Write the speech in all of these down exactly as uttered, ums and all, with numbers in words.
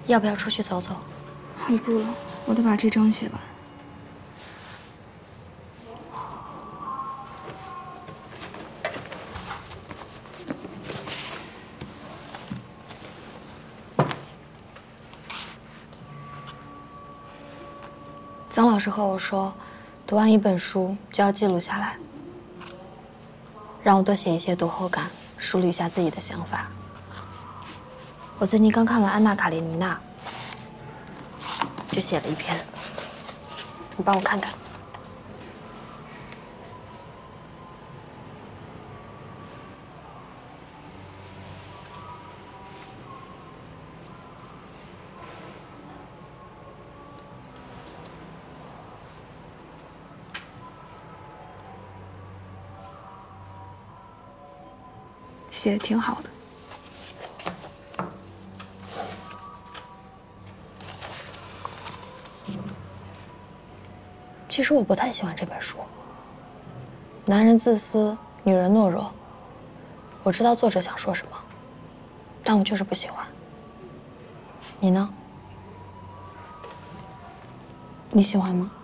要不要出去走走？ 我不了，我得把这章写完。 曾老师和我说，读完一本书就要记录下来，让我多写一些读后感，梳理一下自己的想法。我最近刚看完《安娜·卡列尼娜》，就写了一篇，你帮我看看。 写的挺好的。 其实我不太喜欢这本书。男人自私，女人懦弱。我知道作者想说什么，但我就是不喜欢。你呢？你喜欢吗？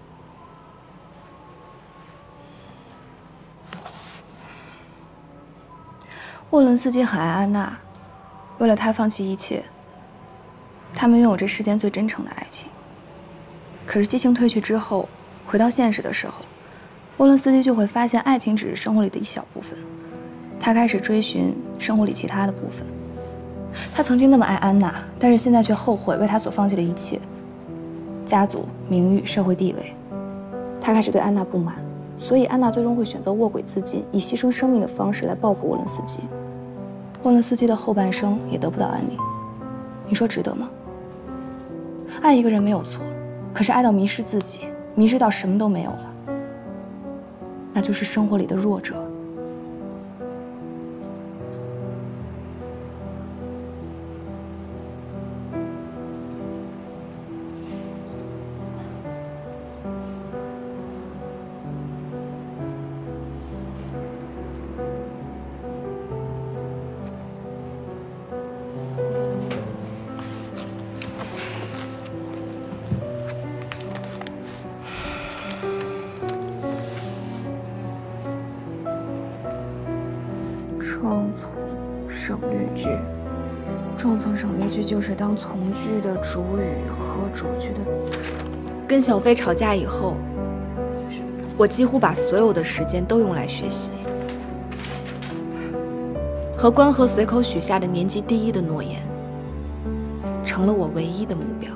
沃伦斯基很爱安娜，为了她放弃一切。他们拥有这世间最真诚的爱情。可是激情褪去之后，回到现实的时候，沃伦斯基就会发现，爱情只是生活里的一小部分。他开始追寻生活里其他的部分。他曾经那么爱安娜，但是现在却后悔为她所放弃的一切：家族、名誉、社会地位。他开始对安娜不满，所以安娜最终会选择卧轨自尽，以牺牲生命的方式来报复沃伦斯基。沃伦斯基的后半生也得不到安宁，你说值得吗？爱一个人没有错，可是爱到迷失自己，迷失到什么都没有了，那就是生活里的弱者。双从省略句，双从省略句就是当从句的主语和主句的。跟小飞吵架以后，我几乎把所有的时间都用来学习，和关河随口许下的年级第一的诺言，成了我唯一的目标。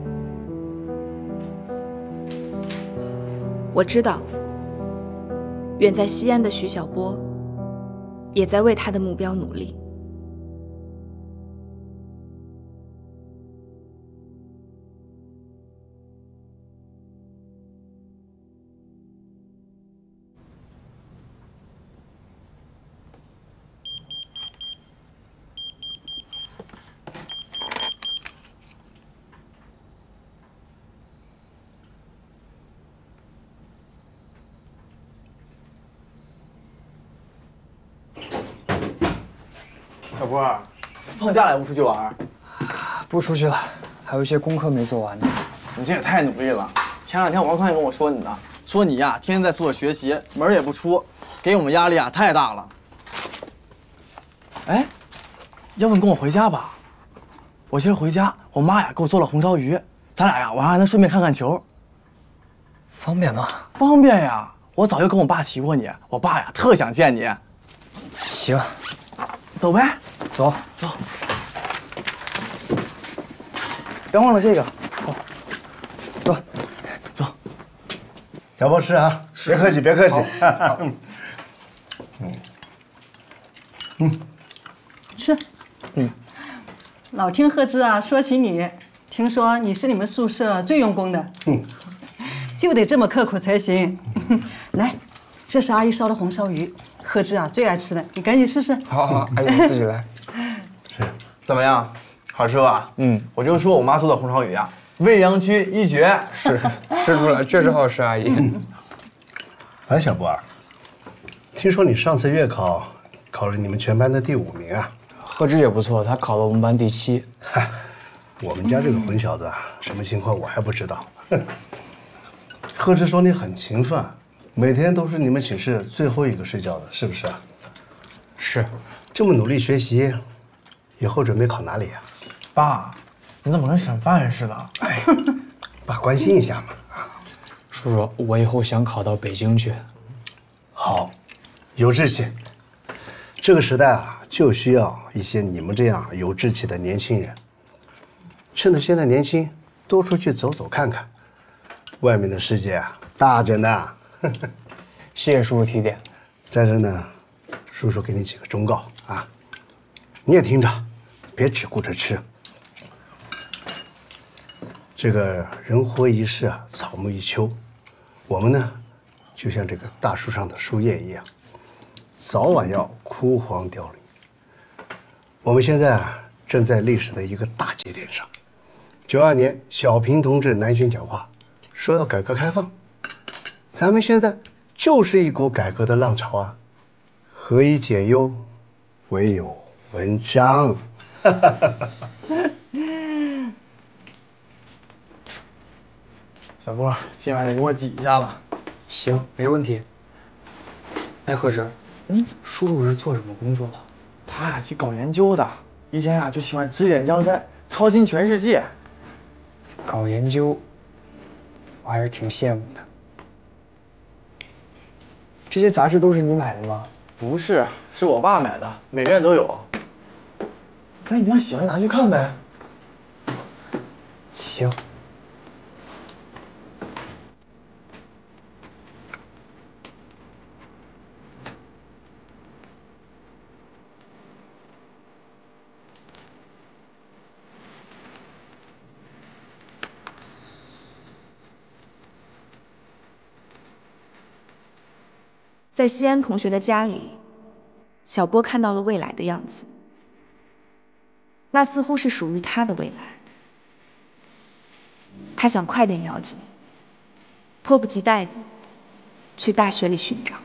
我知道，远在西安的徐小波也在为他的目标努力。 小波，放假了也不出去玩？ 不出去了，还有一些功课没做完呢。 你这也太努力了！前两天王宽也跟我说你呢，说你呀天天在宿舍学习，门也不出，给我们压力啊太大了。哎，要不你跟我回家吧？我今儿回家，我妈呀给我做了红烧鱼，咱俩呀晚上还能顺便看看球。 方便吗？ 方便呀！我早就跟我爸提过你，我爸呀特想见你。 行， 走呗。 走走，别忘了这个。走，走，走。 小波吃啊，别客气，别客气。嗯嗯嗯，吃。嗯，老听贺芝啊说起你，听说你是你们宿舍最用功的。嗯，就得这么刻苦才行。来，这是阿姨烧的红烧鱼，贺芝啊最爱吃的，你赶紧试试。 好好，阿姨我自己来。 是，怎么样？好吃吧？嗯，我就说我妈做的红烧鱼啊，未央区一绝。 是，吃出来确实好吃，阿姨。 哎，小波儿，听说你上次月考考了你们全班的第五名啊？ 贺芝也不错，她考了我们班第七。 嗨， 我们家这个混小子啊，什么情况我还不知道。贺志说你很勤奋，每天都是你们寝室最后一个睡觉的，是不是啊？ 是。 这么努力学习，以后准备考哪里呀？ 爸，你怎么跟审犯人似的？ 哎，爸关心一下嘛。啊， 叔叔，我以后想考到北京去。 好，有志气。这个时代啊，就需要一些你们这样有志气的年轻人。趁着现在年轻，多出去走走看看，外面的世界啊，大着呢。 谢谢叔叔提点。 在这呢，叔叔给你几个忠告啊，你也听着，别只顾着吃。这个人活一世啊，草木一秋，我们呢，就像这个大树上的树叶一样，早晚要枯黄凋零。我们现在啊，正在历史的一个大节点上。九二年，小平同志南巡讲话，说要改革开放。咱们现在就是一股改革的浪潮啊，何以解忧，唯有文章。 小波，今晚得给我挤一下了。 行，没问题。哎，贺直，嗯，叔叔是做什么工作的？ 他呀，去搞研究的，一天啊就喜欢指点江山，操心全世界。 搞研究，我还是挺羡慕的。这些杂志都是你买的吗？ 不是，是我爸买的，每院都有。哎，你要喜欢拿去看呗。 行。 在西安同学的家里，小波看到了未来的样子，那似乎是属于他的未来。他想快点了解，迫不及待地去大学里寻找。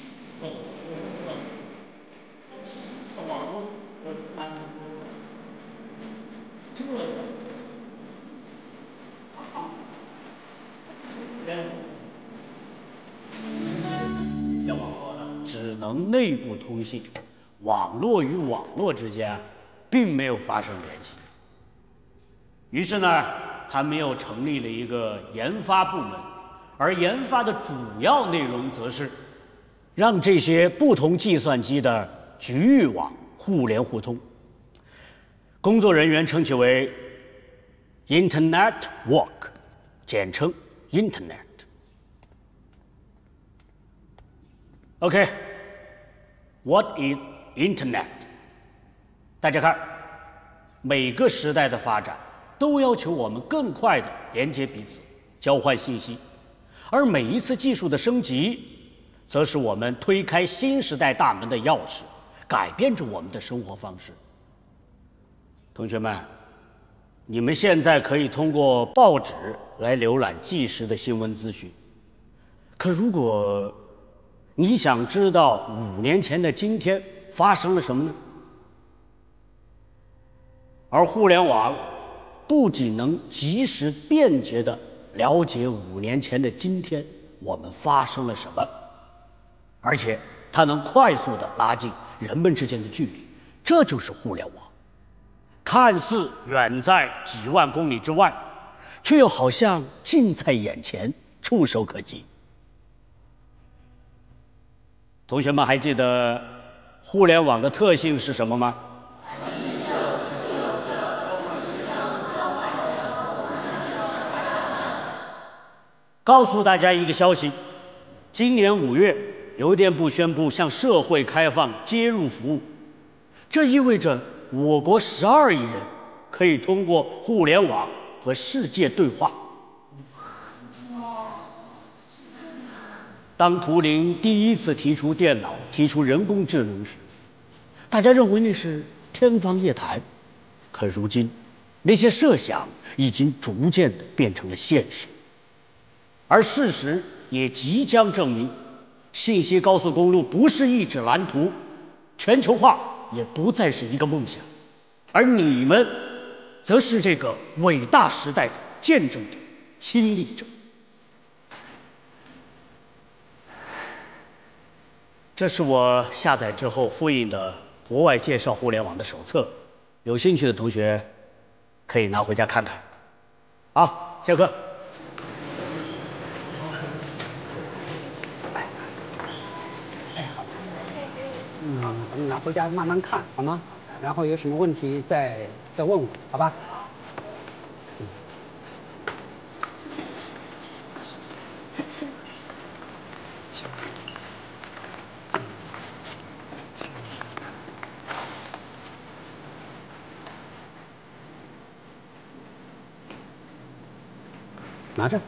只能内部通信，网络与网络之间并没有发生联系。于是呢，他们又成立了一个研发部门，而研发的主要内容则是让这些不同计算机的局域网互联互通。工作人员称其为 Internet Work， 简称 Internet。OK，What is Internet？ 大家看，每个时代的发展都要求我们更快地连接彼此，交换信息，而每一次技术的升级，则是我们推开新时代大门的钥匙，改变着我们的生活方式。同学们，你们现在可以通过报纸来浏览即时的新闻资讯，可如果你想知道五年前的今天发生了什么呢？而互联网不仅能及时便捷地了解五年前的今天我们发生了什么，而且它能快速地拉近人们之间的距离，这就是互联网。看似远在几万公里之外，却又好像近在眼前，触手可及。同学们还记得互联网的特性是什么吗？告诉大家一个消息，今年五月，邮电部宣布向社会开放接入服务，这意味着我国十二亿人可以通过互联网和世界对话。当图灵第一次提出电脑、提出人工智能时，大家认为那是天方夜谭。可如今，那些设想已经逐渐地变成了现实，而事实也即将证明，信息高速公路不是一纸蓝图，全球化也不再是一个梦想，而你们则是这个伟大时代的见证者、亲历者。这是我下载之后复印的国外介绍互联网的手册，有兴趣的同学可以拿回家看看。好，下课。 嗯，咱们拿回家慢慢看，好吗？然后有什么问题再再问我，好吧？嗯。拿着。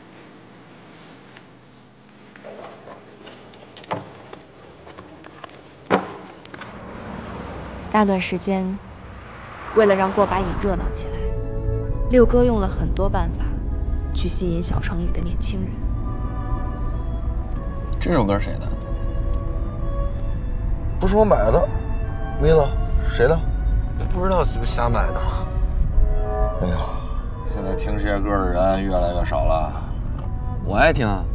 那段时间，为了让过把瘾热闹起来，六哥用了很多办法去吸引小城里的年轻人。 这首歌谁的？ 不是我买的，妹子，谁的？ 不知道是不是瞎买的吗？ 哎呀，现在听这些歌的人越来越少了。 我爱听啊。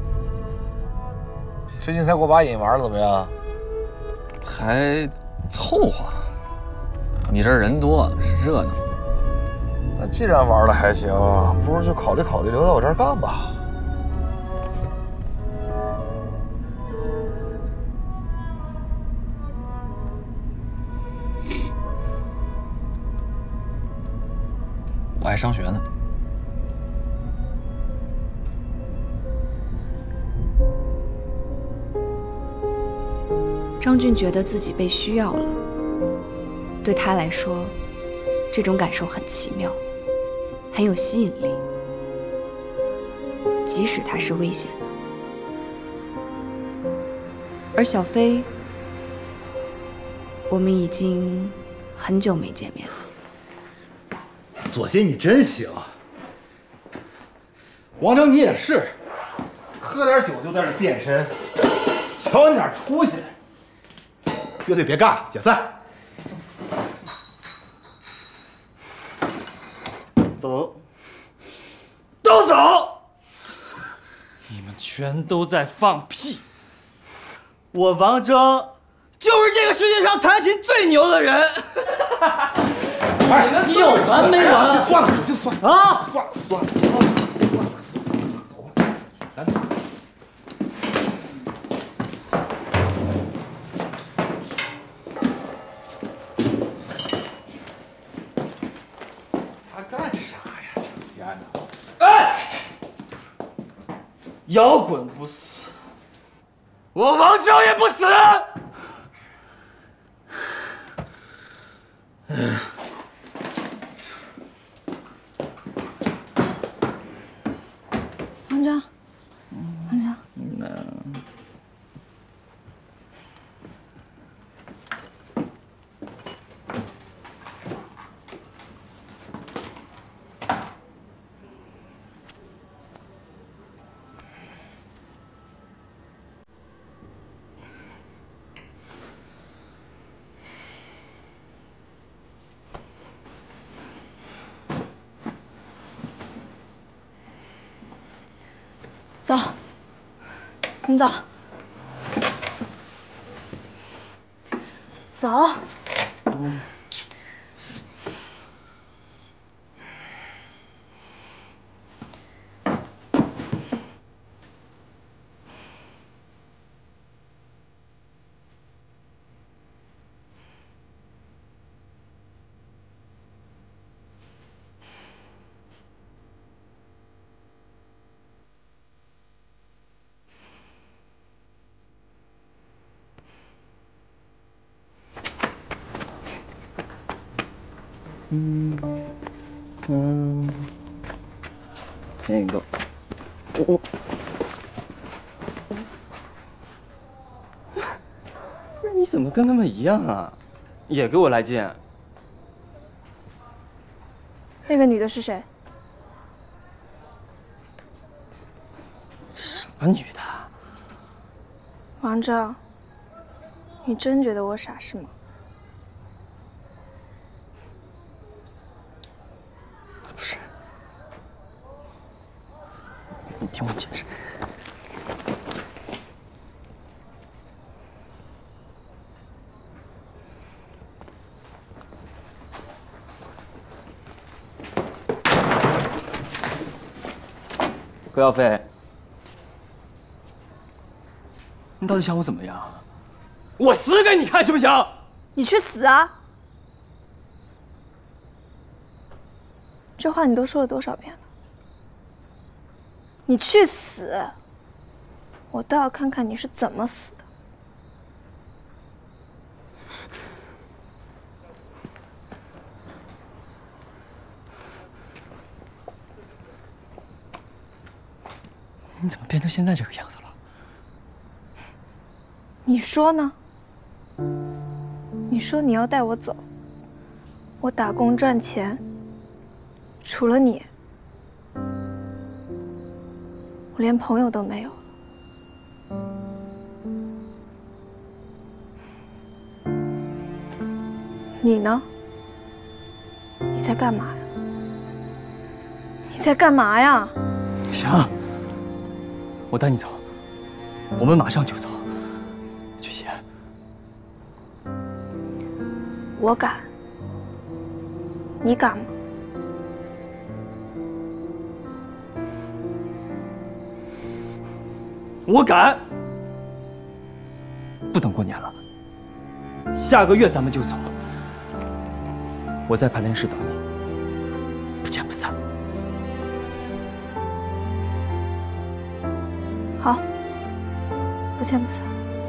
最近才过把瘾玩的怎么样？ 还凑合。你这儿人多，热闹。 那既然玩的还行，不如就考虑考虑留在我这儿干吧。 我还上学呢。 张俊觉得自己被需要了，对他来说，这种感受很奇妙，很有吸引力，即使它是危险的。而小飞，我们已经很久没见面了。 左些你真行，王成你也是，喝点酒就在这变身，瞧你哪出息！乐队别干了，解散。 走，都走！你们全都在放屁！我王峥就是这个世界上弹琴最牛的人。你们有完没完？ 算了，就算了啊！ 算了，算了，算了，算了，走吧，赶紧走。他干啥呀？整天的！ 哎，摇滚不死，我王峥也不死。 王峥，王峥，走，你走，走。嗯。 嗯嗯，这个我不是你怎么跟他们一样啊？也给我来劲。 那个女的是谁？ 什么女的？ 王峥，你真觉得我傻是吗？ 不是，你听我解释。何耀飞，你到底想我怎么样？我死给你看行不行？ 你去死啊！这话你都说了多少遍了？你去死！我倒要看看你是怎么死的。 你怎么变成现在这个样子了？ 你说呢？你说你要带我走，我打工赚钱，除了你，我连朋友都没有了。你呢？你在干嘛呀？你在干嘛呀？ 行，我带你走，我们马上就走，去西安。 我敢，你敢吗？ 我敢。不等过年了，下个月咱们就走。我在排练室等你，不见不散。 好，不见不散。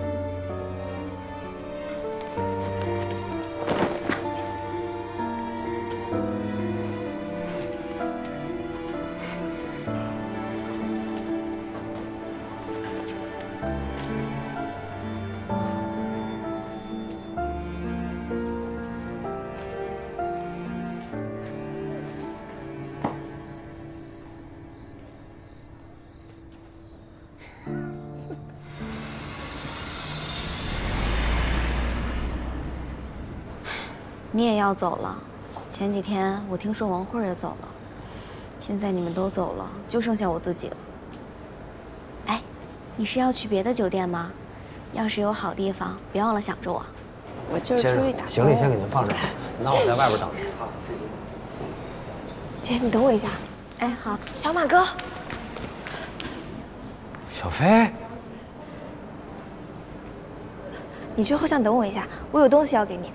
你也要走了，前几天我听说王慧也走了，现在你们都走了，就剩下我自己了。哎，你是要去别的酒店吗？要是有好地方，别忘了想着我。 我就是出去打工。 行李先给您放这儿，那我在外边等着。好，谢谢。 姐，你等我一下。 哎，好。 小马哥， 小飞， 你去后巷等我一下，我有东西要给你。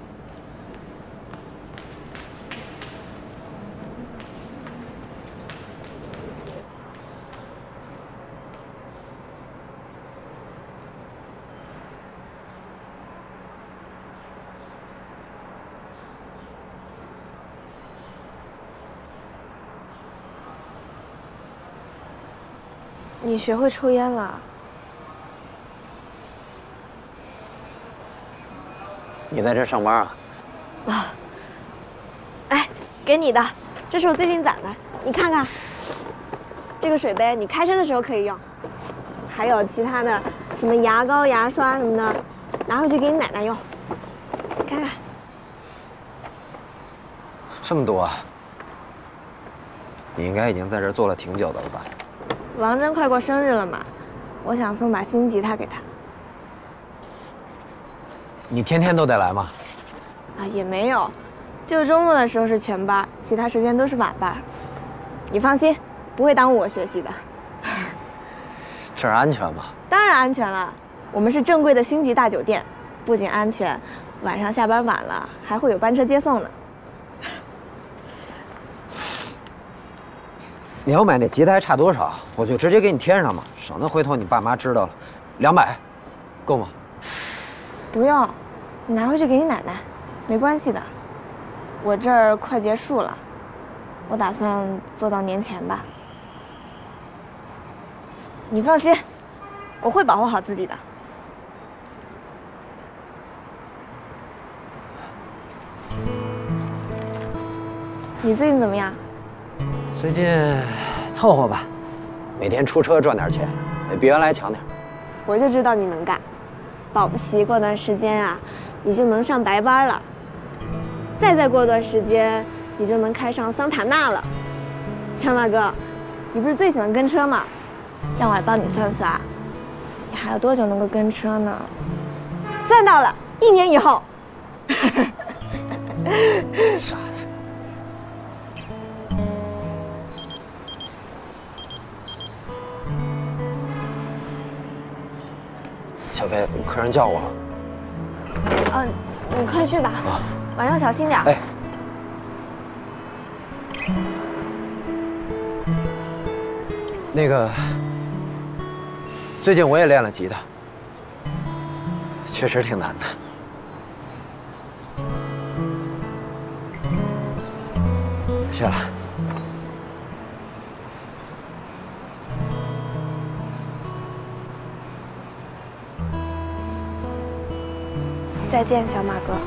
你学会抽烟了？ 你在这上班啊？ 啊！哎，给你的，这是我最近攒的，你看看。这个水杯你开车的时候可以用，还有其他的什么牙膏、牙刷什么的，拿回去给你奶奶用。你看看。 这么多啊！你应该已经在这儿坐了挺久的了吧？ 王真快过生日了嘛，我想送把新吉他给他。 你天天都得来吗？ 啊，也没有，就周末的时候是全班，其他时间都是晚班。你放心，不会耽误我学习的。 这儿安全吗？ 当然安全了，我们是正规的星级大酒店，不仅安全，晚上下班晚了还会有班车接送呢。 你要买那吉他还差多少？我就直接给你添上嘛，省得回头你爸妈知道了。两百，够吗？ 不用，你拿回去给你奶奶，没关系的。我这儿快结束了，我打算做到年前吧。你放心，我会保护好自己的。你最近怎么样？ 最近凑合吧，每天出车赚点钱，也比原来强点。 我就知道你能干，保不齐过段时间啊，你就能上白班了。再再过段时间， 你就能开上桑塔纳了。小马哥，你不是最喜欢跟车吗？让我来帮你算算，你还有多久能够跟车呢？算到了，一年以后。 傻子。小飞，客人叫我了。 嗯，你快去吧， 啊， 晚上小心点。 哎。那个，最近我也练了吉他，确实挺难的。谢了。 再见，小马哥。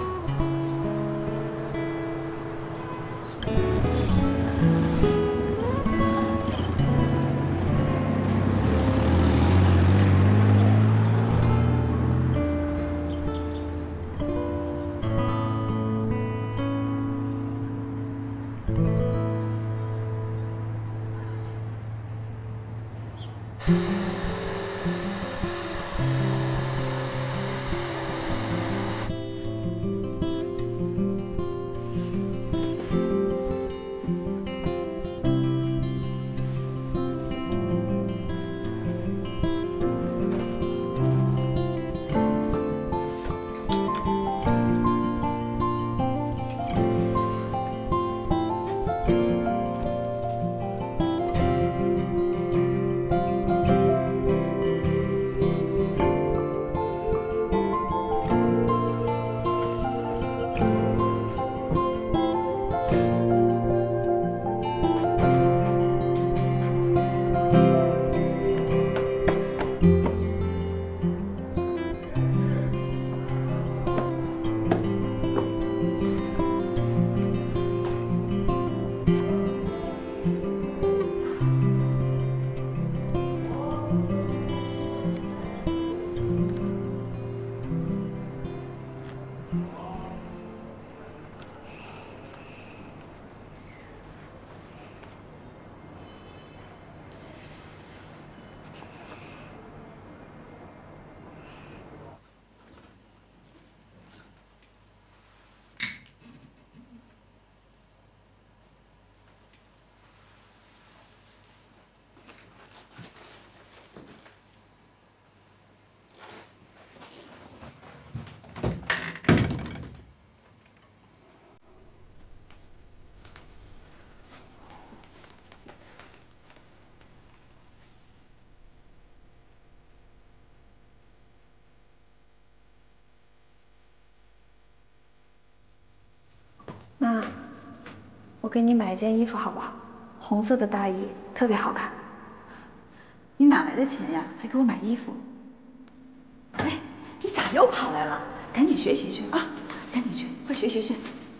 妈，我给你买一件衣服好不好？红色的大衣，特别好看。 你哪来的钱呀？还给我买衣服？哎，你咋又跑来了？赶紧学习去啊！赶紧去，快学习去。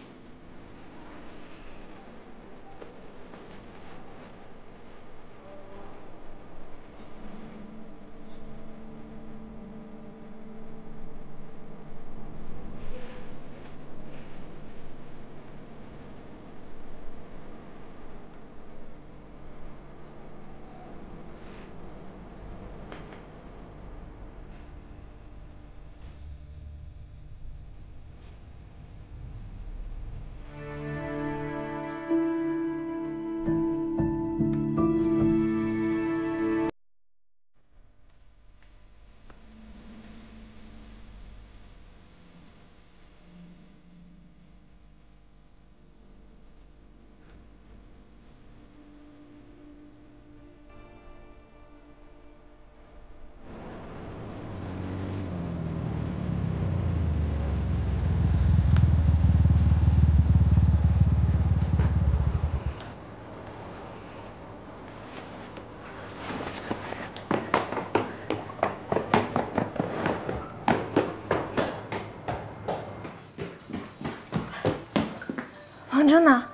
王真呢？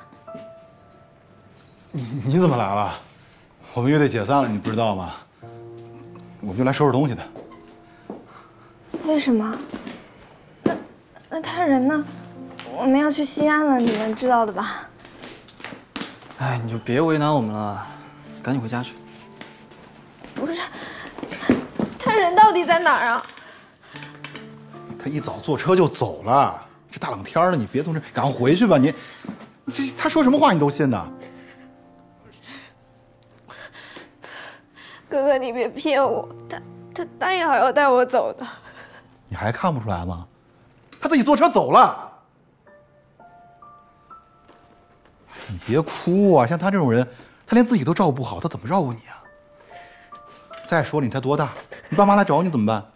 你你怎么来了？我们乐队解散了，你不知道吗？我们就来收拾东西的。 为什么？那那他人呢？我们要去西安了，你们知道的吧？ 哎，你就别为难我们了，赶紧回家去。 不是，他人到底在哪儿啊？ 他一早坐车就走了，这大冷天的，你别动这，赶快回去吧。你，这他说什么话你都信呢？ 哥哥，你别骗我，他他答应好要带我走的。 你还看不出来吗？他自己坐车走了。你别哭啊！像他这种人，他连自己都照顾不好，他怎么照顾你啊？再说了，你才多大？你爸妈来找你怎么办？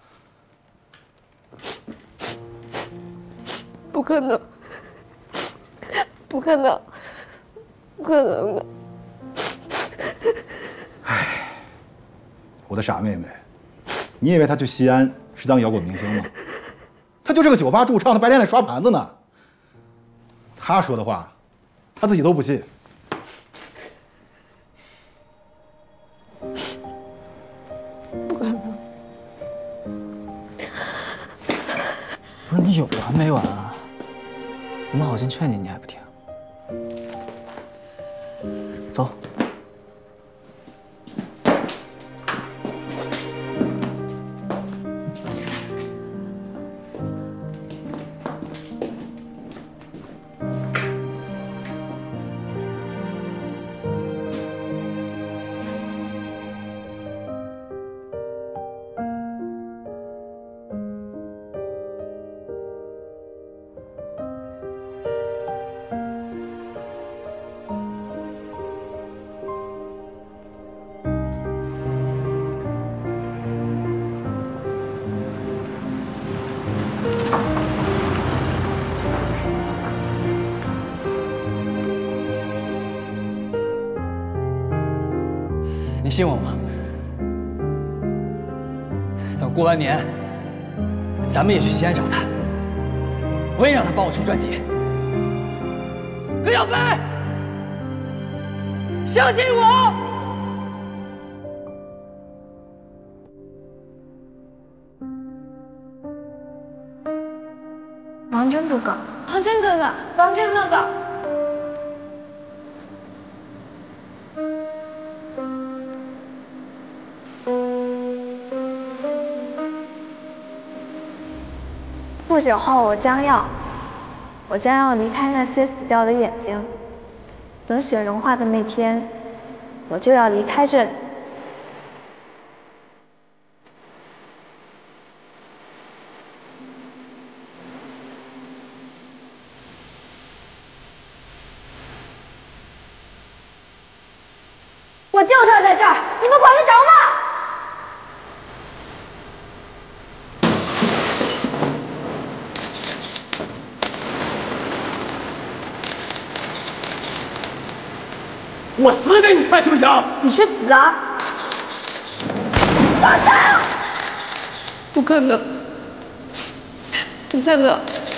不可能，不可能，不可能的。 唉，我的傻妹妹，你以为他去西安是当摇滚明星吗？他就是个酒吧驻唱，他白天在刷盘子呢。他说的话，他自己都不信。 不可能！ 不是你有完没完啊？我们好心劝你，你还不听。走。你信我吗？等过完年，咱们也去西安找他，我也让他帮我出专辑。葛小飞，相信我！ 王真哥哥，王真哥哥，王真哥哥。不久后，我将要，我将要离开那些死掉的眼睛。等雪融化的那天，我就要离开这里。我就是要在这儿，你们管得着吗？ 我死给你看，行不行？ 你去死啊！放手！不可能，不可能！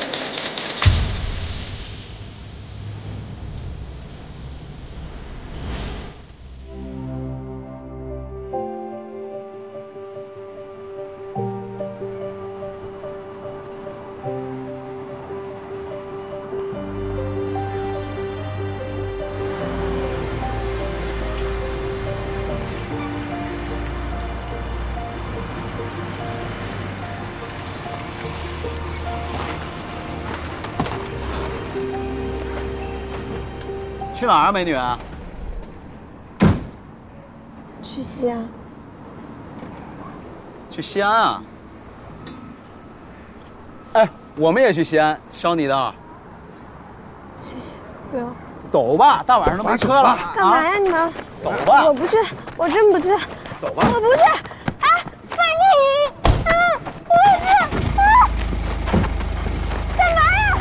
去哪儿啊，美女？ 去西安。 去西安啊？哎，我们也去西安，捎你一道。 谢谢，不用。 走吧，大晚上都没车了。 干嘛呀你们？ 走吧。 我不去，我真不去。 走吧。 我不去。哎，范丽颖，啊，我不去。啊，干嘛呀？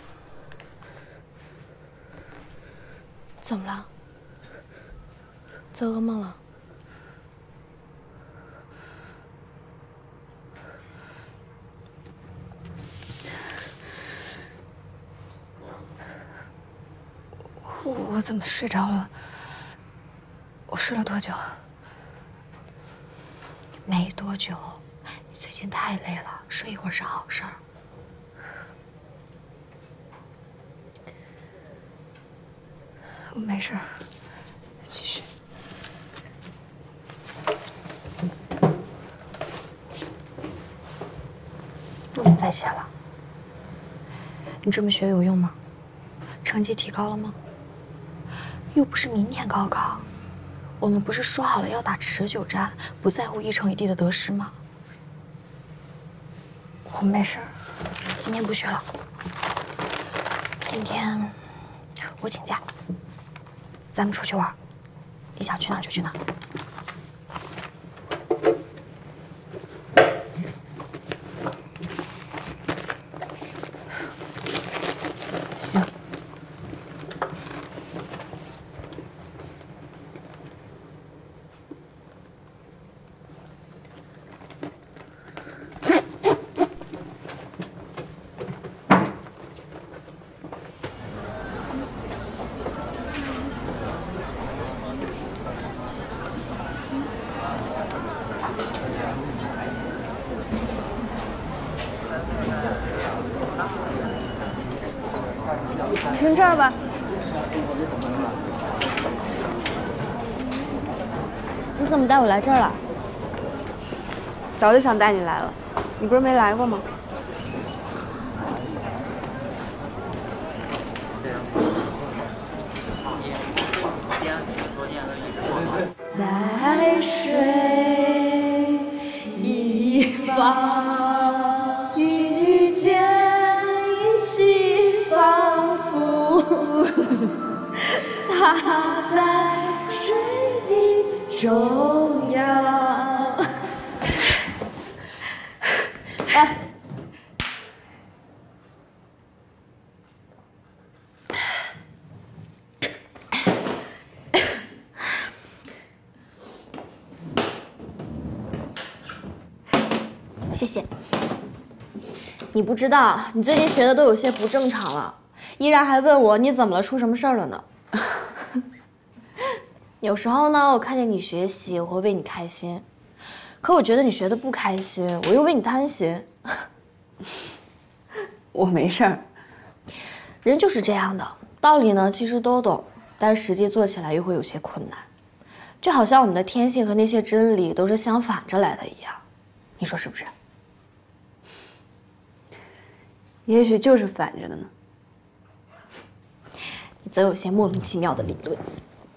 怎么了？ 做噩梦了。我我怎么睡着了？我睡了多久？没多久。你最近太累了，睡一会儿是好事儿。没事儿，继续。不能再写了。你这么学有用吗？成绩提高了吗？又不是明年高考，我们不是说好了要打持久战，不在乎一城一地的得失吗？我没事儿，今天不学了。今天我请假，咱们出去玩，你想去哪儿就去哪儿。行。 停这儿吧。 你怎么带我来这儿了？ 早就想带你来了，你不是没来过吗？ 在水一方遇见一夕仿佛，它在水的中央。哎。 谢谢。你不知道，你最近学的都有些不正常了。依然还问我你怎么了，出什么事儿了呢？有时候呢，我看见你学习，我会为你开心；可我觉得你学的不开心，我又为你担心。 我没事儿。 人就是这样的，道理呢其实都懂，但是实际做起来又会有些困难。就好像我们的天性和那些真理都是相反着来的一样，你说是不是？ 也许就是反着的呢。 你总有些莫名其妙的理论。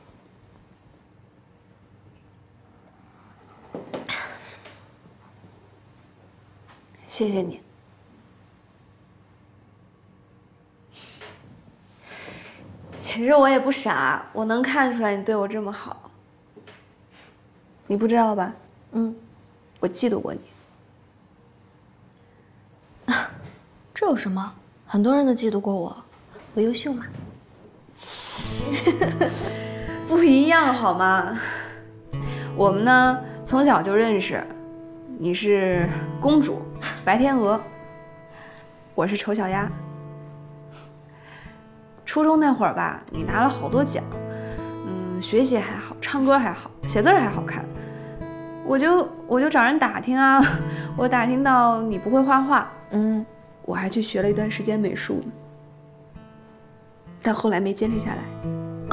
谢谢你。其实我也不傻，我能看出来你对我这么好。你不知道吧？ 嗯， 我嫉妒过你。 这有什么？很多人都嫉妒过我，我优秀嘛。 不一样好吗？我们呢从小就认识，你是公主白天鹅，我是丑小鸭。初中那会儿吧，你拿了好多奖，嗯，学习还好，唱歌还好，写字还好看。我就我就找人打听啊，我打听到你不会画画， 嗯。 我还去学了一段时间美术呢，但后来没坚持下来。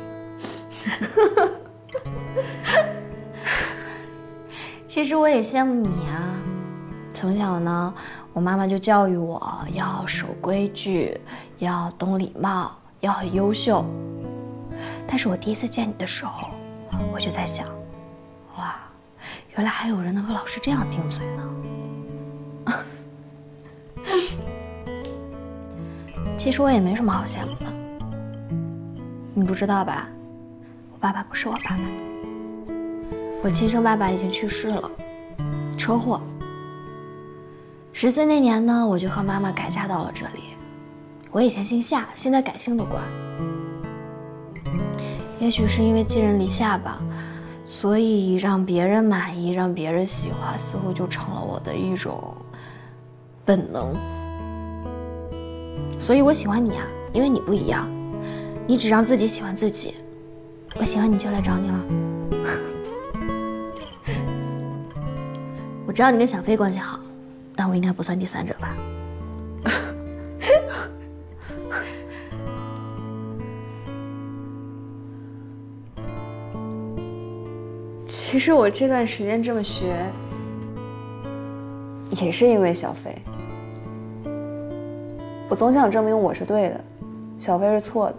其实我也羡慕你啊。从小呢，我妈妈就教育我要守规矩，要懂礼貌，要很优秀。但是我第一次见你的时候，我就在想，哇，原来还有人能和老师这样顶嘴呢。其实我也没什么好羡慕的，你不知道吧？我爸爸不是我爸爸，我亲生爸爸已经去世了，车祸。十岁那年呢，我就和妈妈改嫁到了这里。我以前姓夏，现在改姓的关。也许是因为寄人篱下吧， 所以让别人满意，让别人喜欢，似乎就成了我的一种本能。所以我喜欢你啊，因为你不一样，你只让自己喜欢自己。我喜欢你就来找你了。我知道你跟小飞关系好，但我应该不算第三者吧？ 其实我这段时间这么学，也是因为小飞。我总想证明我是对的，小飞是错的。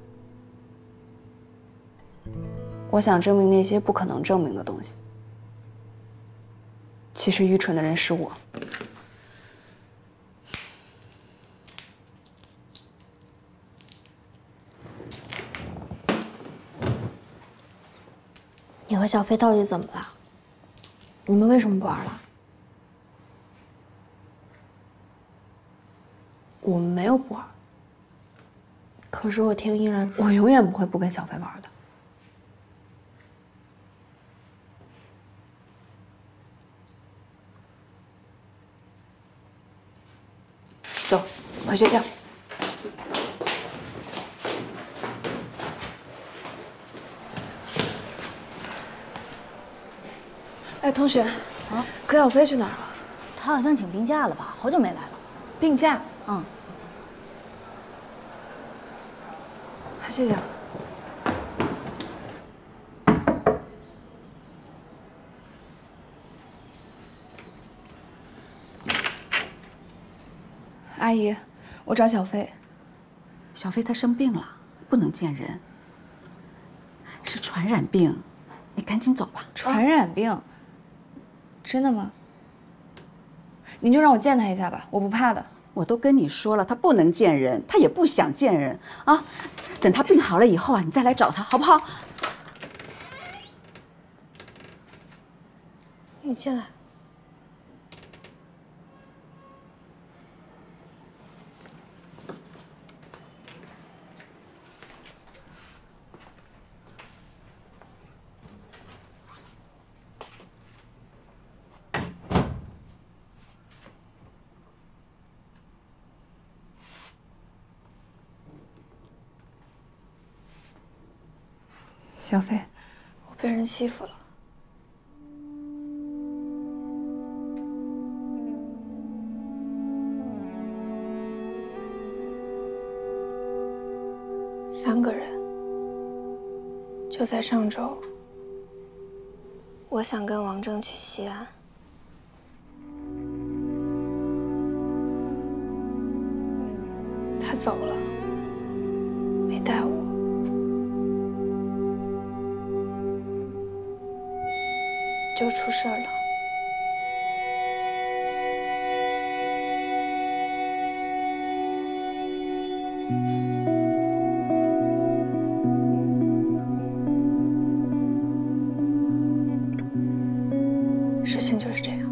我想证明那些不可能证明的东西。其实愚蠢的人是我。 你和小飞到底怎么了？你们为什么不玩了？ 我们没有不玩。 可是我听依然说， 我永远不会不跟小飞玩的。走，回学校。哎，同学，啊，葛小飞去哪儿了？ 他好像请病假了吧，好久没来了。 病假？ 嗯。 谢谢。阿姨，我找小飞。 小飞他生病了，不能见人，是传染病，你赶紧走吧。 传染病？真的吗？您就让我见他一下吧，我不怕的。 我都跟你说了，他不能见人，他也不想见人啊。等他病好了以后啊，你再来找他，好不好？ 你进来。 小飞， 我被人欺负了。三个人，就在上周，我想跟王正去西安，他走了，没带我。就出事儿了。事情就是这样。